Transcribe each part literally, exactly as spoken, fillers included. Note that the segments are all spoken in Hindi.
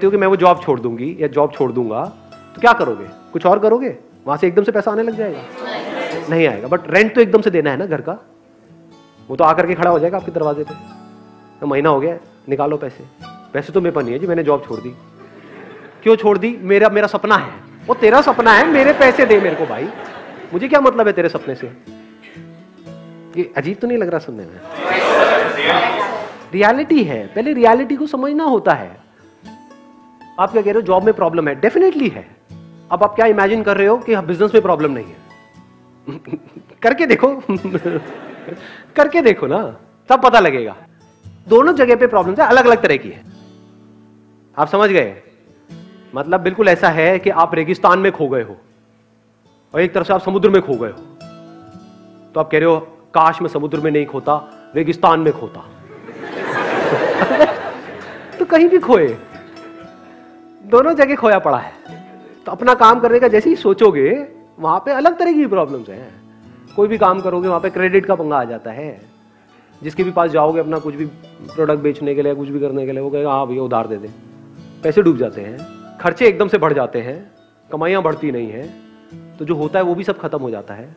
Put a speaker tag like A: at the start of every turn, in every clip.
A: कहती हो कि मैं वो जॉब छोड़ दूंगी या जॉब छोड़ दूंगा, तो क्या करोगे? कुछ और करोगे? वहां से एकदम से पैसा आने लग जाएगा? नहीं, नहीं आएगा। बट रेंट तो एकदम से देना है ना घर का, वो तो आकर के खड़ा हो जाएगा आपके दरवाजे पे, तो महीना हो गया निकालो पैसे। पैसे तो मेरे पास नहीं है जी, मैंने जॉब छोड़ दी। क्यों छोड़ दी? मेरा मेरा सपना है। वो तेरा सपना है, मेरे पैसे दे मेरे को भाई, मुझे क्या मतलब है तेरे सपने से? ये अजीब तो नहीं लग रहा सुनने में? रियलिटी है, पहले रियलिटी को समझना होता है। आप क्या कह रहे हो जॉब में प्रॉब्लम है? डेफिनेटली है। अब आप क्या इमेजिन कर रहे हो कि बिजनेस में प्रॉब्लम नहीं है? करके देखो करके देखो ना, तब पता लगेगा। दोनों जगह पे प्रॉब्लम है, अलग अलग तरह की है। आप समझ गए? मतलब बिल्कुल ऐसा है कि आप रेगिस्तान में खो गए हो और एक तरफ से आप समुद्र में खो गए हो, तो आप कह रहे हो काश मैं समुद्र में नहीं खोता, रेगिस्तान में खोता। तो कहीं भी खोए, दोनों जगह खोया पड़ा है। तो अपना काम करने का जैसे ही सोचोगे, वहां पे अलग तरह की प्रॉब्लम्स हैं। कोई भी काम करोगे वहां पे क्रेडिट का पंगा आ जाता है। जिसके भी पास जाओगे अपना कुछ भी प्रोडक्ट बेचने के लिए, कुछ भी करने के लिए, वो कहेगा हाँ भैया उधार दे दे। पैसे डूब जाते हैं, खर्चे एकदम से बढ़ जाते हैं, कमाइयां बढ़ती नहीं है, तो जो होता है वो भी सब खत्म हो जाता है।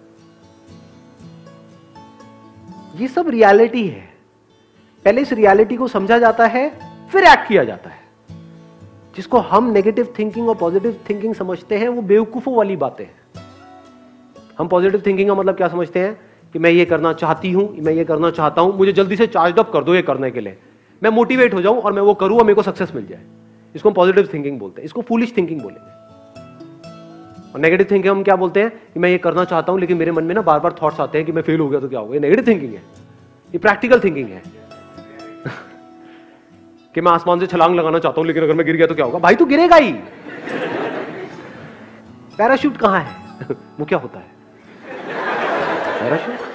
A: ये सब रियलिटी है। पहले इस रियलिटी को समझा जाता है, फिर एक्ट किया जाता है। जिसको हम नेगेटिव थिंकिंग और पॉजिटिव थिंकिंग समझते हैं, वो बेवकूफों वाली बातें हैं। हम पॉजिटिव थिंकिंग का मतलब क्या समझते हैं कि मैं ये करना चाहती हूं, मैं ये करना चाहता हूं, मुझे जल्दी से चार्ज अप कर दो ये करने के लिए, मैं मोटिवेट हो जाऊं और मैं वो करूं और मेरे को सक्सेस मिल जाए। इसको हम पॉजिटिव थिंकिंग बोलते हैं। इसको फूलिश थिंकिंग बोलेंगे। और नेगेटिव थिंकिंग हम क्या बोलते हैं कि मैं ये करना चाहता हूं लेकिन मेरे मन में ना बार बार थॉट्स आते हैं कि मैं फेल हो गया तो क्या होगा। ये नेगेटिव थिंकिंग है। ये प्रैक्टिकल थिंकिंग है कि मैं आसमान से छलांग लगाना चाहता हूं लेकिन अगर मैं गिर गया तो क्या होगा। भाई तू गिरेगा ही। पैराशूट कहां है? वो क्या होता है पैराशूट?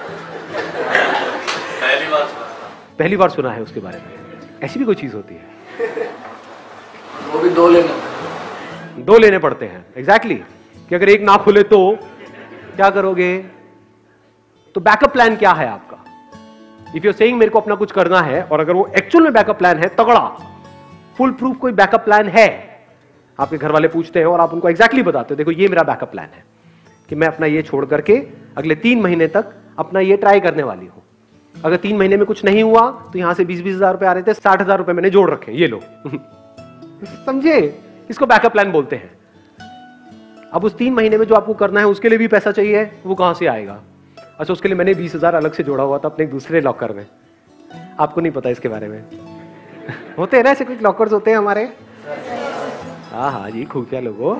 B: पहली बार
A: पहली बार सुना है उसके बारे में। ऐसी भी कोई चीज होती है?
B: वो भी दो लेने
A: दो लेने पड़ते हैं। Exactly exactly. कि अगर एक ना खुले तो क्या करोगे? तो बैकअप प्लान क्या है आपका? इफ यू सेइंग मेरे को अपना कुछ करना है, और अगर वो एक्चुअल में बैकअप प्लान है तगड़ा, फुल प्रूफ कोई बैकअप प्लान है, आपके घर वाले पूछते हैं और आप उनको एग्जैक्टली बताते हो देखो ये मेरा बैकअप प्लान है कि मैं अपना ये छोड़ करके अगले तीन महीने तक अपना ये ट्राई करने वाली हूं। अगर तीन महीने में कुछ नहीं हुआ तो यहां से बीस बीस हजार रुपए आ रहे थे, साठ हजार रुपए मैंने जोड़ रखे, ये लो। समझे? इसको बैकअप प्लान बोलते हैं। अब उस तीन महीने में जो आपको करना है उसके लिए भी पैसा चाहिए, वो कहां से आएगा? अच्छा, उसके लिए मैंने बीस हजार अलग से जोड़ा हुआ था अपने एक दूसरे लॉकर में। आपको नहीं पता इसके बारे में? होते हैं ना ऐसे कुछ लॉकर्स होते हैं हमारे। हाँ हाँ जी, खुफिया लोगों।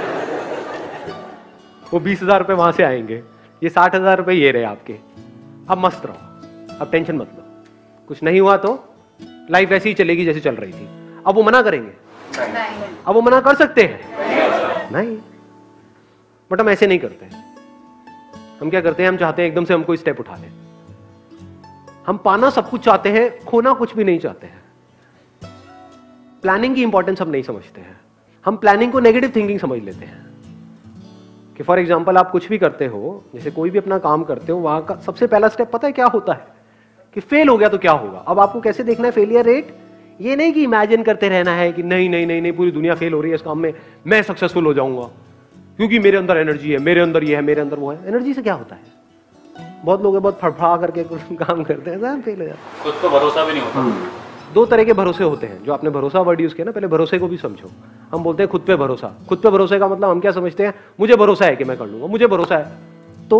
A: वो बीस हजार रुपए वहां से आएंगे, ये साठ हजार रुपए ये रहे आपके। अब मस्त रहो, अब टेंशन मत लो। कुछ नहीं हुआ तो लाइफ ऐसी ही चलेगी जैसे चल रही थी। अब वो मना करेंगे? अब वो मना कर सकते हैं? नहीं। बट हम ऐसे नहीं करते। हम क्या करते हैं? हम चाहते हैं एकदम से हम कोई स्टेप उठा लें। हम पाना सब कुछ चाहते हैं, खोना कुछ भी नहीं चाहते हैं। प्लानिंग की इंपॉर्टेंस हम नहीं समझते हैं। हम प्लानिंग को नेगेटिव थिंकिंग समझ लेते हैं कि फॉर एग्जांपल आप कुछ भी करते हो, जैसे कोई भी अपना काम करते हो, वहां का सबसे पहला स्टेप पता है क्या होता है? कि फेल हो गया तो क्या होगा। अब आपको कैसे देखना है फेलियर रेट? ये नहीं कि इमेजिन करते रहना है कि नहीं नहीं नहीं नहीं पूरी दुनिया फेल हो रही है इस काम में, मैं सक्सेसफुल हो जाऊंगा क्योंकि मेरे अंदर एनर्जी है, मेरे अंदर ये है, मेरे अंदर वो है। एनर्जी से क्या होता है? बहुत लोग बहुत फड़फड़ा करके कुछ काम करते हैं, फेल हो जाते हैं।
B: खुद पर भरोसा भी नहीं होता।
A: दो तरह के भरोसे होते हैं। जो आपने भरोसा वर्ड यूज किया ना, पहले भरोसे को भी समझो। हम बोलते हैं खुद पे भरोसा। खुद पे भरोसे का मतलब हम क्या समझते हैं? मुझे भरोसा है कि मैं कर लूंगा, मुझे भरोसा है तो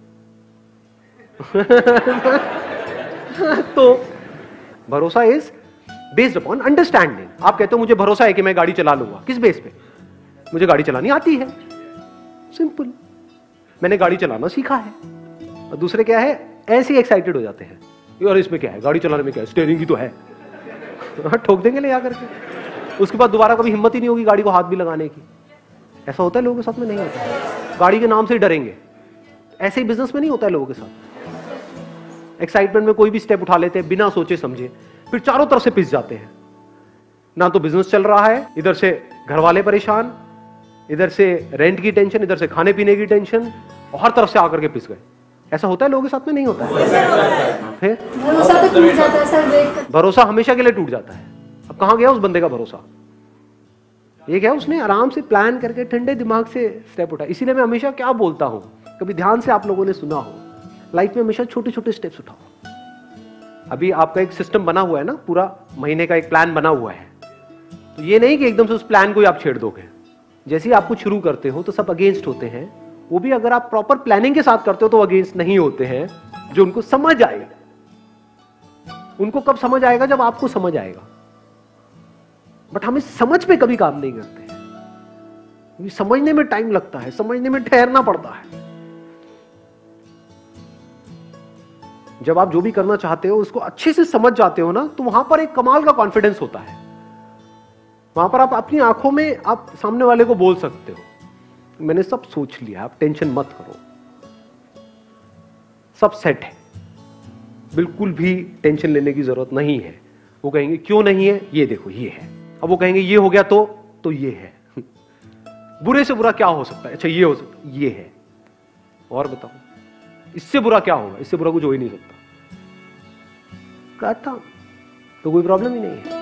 A: तो भरोसा इज बेस्ड अपॉन अंडरस्टैंडिंग। आप कहते हो मुझे भरोसा है कि मैं गाड़ी चला लूंगा, किस बेस पे? मुझे गाड़ी चलानी आती है, सिंपल, मैंने गाड़ी चलाना सीखा है। और दूसरे क्या है? ऐसे ही एक्साइटेड हो जाते हैं, और इसमें क्या है, गाड़ी चलाने में क्या है, स्टीयरिंग ही तो है। ठोक देंगे ले आकर के। उसके बाद दोबारा कभी हिम्मत ही नहीं होगी गाड़ी को हाथ भी लगाने की। ऐसा होता है लोगों के साथ में? नहीं होता है। गाड़ी के नाम से ही डरेंगे। ऐसे ही बिजनेस में नहीं होता है लोगों के साथ। एक्साइटमेंट में कोई भी स्टेप उठा लेते हैं बिना सोचे समझे, फिर चारों तरफ से पिस जाते हैं। ना तो बिजनेस चल रहा है, इधर से घर वाले परेशान, इधर से रेंट की टेंशन, इधर से खाने पीने की टेंशन, और हर तरफ से आकर के पिस गए। ऐसा होता है लोगों के साथ में? नहीं होता है। फिर
C: भरोसा तो टूट जाता है सर, देख कर।
A: भरोसा हमेशा के लिए टूट जाता है। अब कहां गया उस बंदे का भरोसा? ये क्या, उसने आराम से प्लान करके ठंडे दिमाग से स्टेप उठाया। इसीलिए मैं हमेशा क्या बोलता हूं, कभी ध्यान से आप लोगों ने सुना हो, लाइफ में हमेशा छोटे छोटे स्टेप्स उठाओ। अभी आपका एक सिस्टम बना हुआ है ना, पूरा महीने का एक प्लान बना हुआ है, तो ये नहीं कि एकदम से उस प्लान को ही आप छेड़ दोगे। जैसे ही आप कुछ शुरू करते हो तो सब अगेंस्ट होते हैं, वो भी अगर आप प्रॉपर प्लानिंग के साथ करते हो तो अगेंस्ट नहीं होते हैं, जो उनको समझ आए। उनको कब समझ आएगा, जब आपको समझ आएगा। बट हम इस समझ पे कभी काम नहीं करते हैं, समझने में टाइम लगता है, समझने में ठहरना पड़ता है। जब आप जो भी करना चाहते हो उसको अच्छे से समझ जाते हो ना, तो वहां पर एक कमाल का कॉन्फिडेंस होता है। वहां पर आप अपनी आंखों में आप सामने वाले को बोल सकते हो, मैंने सब सोच लिया, आप टेंशन मत करो, सब सेट है, बिल्कुल भी टेंशन लेने की जरूरत नहीं है। वो कहेंगे क्यों नहीं है, ये देखो ये है। अब वो कहेंगे ये हो गया तो तो ये है। बुरे से बुरा क्या हो सकता है, अच्छा ये हो सकता है, ये है, और बताओ इससे बुरा क्या होगा, इससे बुरा कुछ हो ही नहीं सकता। कहता तो कोई प्रॉब्लम ही नहीं है।